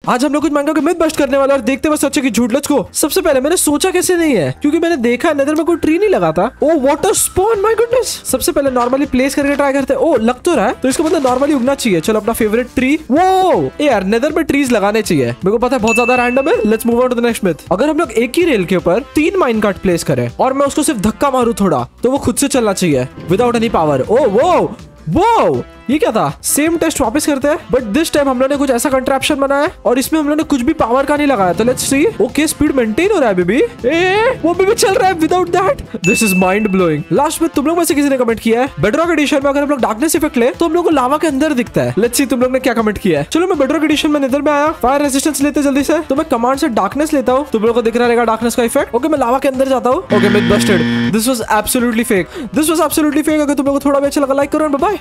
आज हम लोग कुछ माइनक्राफ्ट के मिथ बस्ट करने वाले और देखते बस सच्चे की झूठ। Let's go. सबसे पहले मैंने सोचा कैसे नहीं है, क्योंकि मैंने देखा नेदर में कोई ट्री नहीं लगा था। Oh water spawn, my goodness. सबसे पहले नॉर्मली प्लेस करके ट्राई करते हैं। ओ लग तो रहा है, तो इसका मतलब नॉर्मली उगना चाहिए। चलो अपना फेवरेट ट्री। वो यार नेदर में ट्रीज लगाने चाहिए, मेरे को पता है बहुत ज्यादा रैंडम है। Let's move on to the next myth. अगर हम लोग एक ही रेल के ऊपर 3 माइनकार्ट प्लेस करें और मैं उसको सिर्फ धक्का मारूं थोड़ा, तो वो खुद से चलना चाहिए विदाउट एनी पावर। ओ वो ये क्या था? सेम टेस्ट वापस करते हैं, बट दिस टाइम हम लोगों ने कुछ ऐसा कंट्रैप्शन बनाया और इसमें हम लोगों ने कुछ भी पावर का नहीं लगाया। तो let's see. Okay speed maintain हो रहा है बेबी। वो भी चल रहा है without that. This is mind blowing. Last में तुम लोग में से किसी ने कमेंट किया है बेडरॉक एडिशन में अगर हम लोग डार्कनेस इफेक्ट ले तो हम लोग को लावा के अंदर दिखता है। लेट्स सी तुम लोग ने क्या कमेंट किया है। चलो मैं बेडरॉक एडिशन में नेदर में आया। फायर रेजिस्टेंस लेते जल्दी से। तो मैं कमांड से डार्कनेस लेता हूँ, तुम लोग को दिख रहा रहेगा डार्कनेस का इफेक्ट। ओके मैं लावा के अंदर जाता हूँ। Okay myth busted. This was absolutely fake. अगर तुम लोग को थोड़ा भी अच्छा लगा लाइक करो। Bye bye.